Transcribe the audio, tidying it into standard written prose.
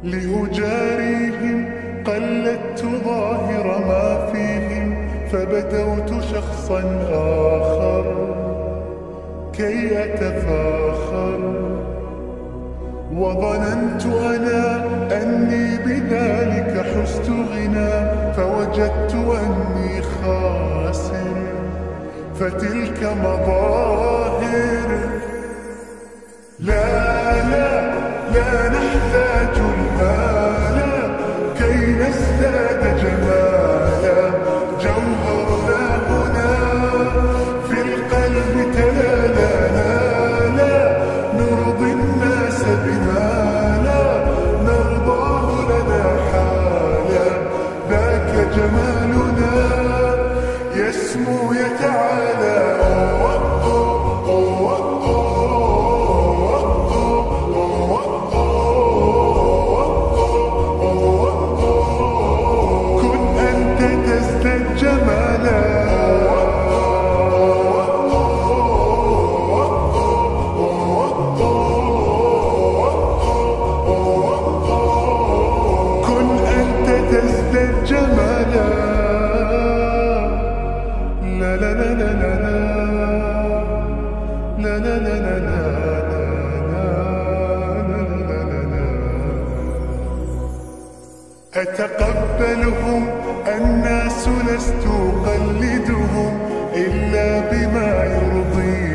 لأجاريهم قلدت ظاهر ما فيهم، فبدوت شخصا آخر كي أتفاخر، وظننت أنا أني بذلك حزت غنى، فوجدت أني خاسر. فتلك مظاهر، لا لا لا نحتاج المال كي نزداد جمالا، جوهرنا هنا في القلب تلالا، لا نرضي الناس بما لا نرضاه لنا حالا، ذاك جمالنا يسمو يتعالى. كن أنت تزداد جمالا، كن أنت تزداد جمالا. لا لا لا لا لا لا لا لا لا لا. أتقبلهم الناس لست أقلدهم إلا بما يرضيهم.